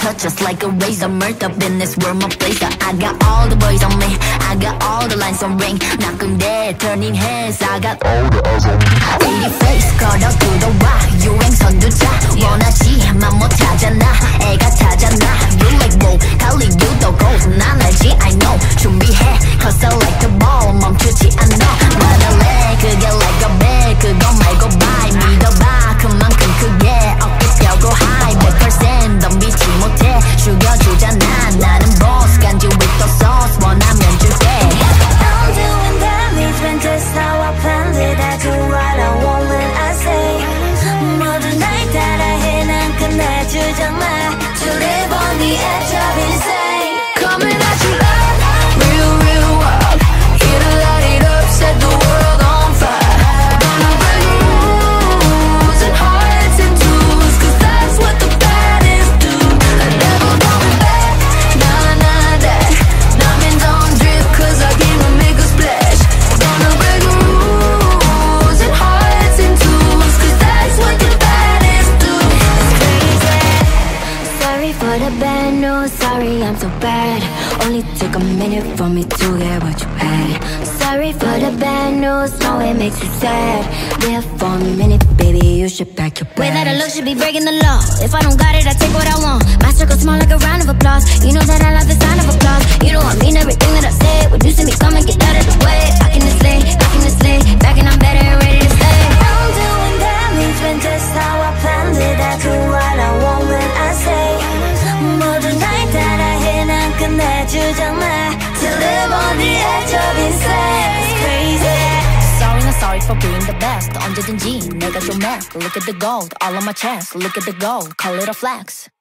cut just like a razor. Murked up in this world, my blazer. I got all the boys on me, I got all the lines on ring. 나쁜데 turning heads, I got all the eyes on me. Pretty face 걸어 들어와 유행 선두자. 원하지만 못하잖아 애가 타잖아. You like whoa 달리 유도 gold 난 알지 I know. 준비해 cause I like the ball 멈추지 않아. 말할래 그게 like a bag 그거 말고 bye 믿어봐 그만큼 크게 어깨 펴고 high 100% 덤비지 못해 죽여주잖아 나는 boss 간지 with the sauce 원하면 줄게. I'm doing damage when just how I planned it. I do what I want when I say 모든 날 따라해 난 끝내주지 마. To live on the edge of insane. Coming at you like real real wild. Here to light it up, set the world on fire. Gonna break rules and hearts in twos, cause that's what the baddest do. Never going back, nah nah that. Diamonds on drip, cause I came to make a splash. Gonna break rules and hearts in twos, cause that's what the baddest do. It's crazy. Sorry for the bad news, sorry I'm so bad. Only took a minute for me to get what you had. Sorry for the bad news, no it makes you sad. There for a minute, baby, you should pack your bags. Way that I look should be breaking the law. If I don't got it, I take what I want. My circle small like a round of applause. You know that I love the sound of applause. You know I mean everything that I say. When you see me come and get out of the way. Back in the sleigh, back and I'm better and ready to stay. I'm doing damage when just how I planned it. I do what I want when I say 모든 날 따라해 난 끝내주지 마. To live on the edge of insane. It's crazy. Sorry not sorry for being the best. 언제든지 내가 좀 mad. Look at the gold all on my chest. Look at the gold, call it a flex.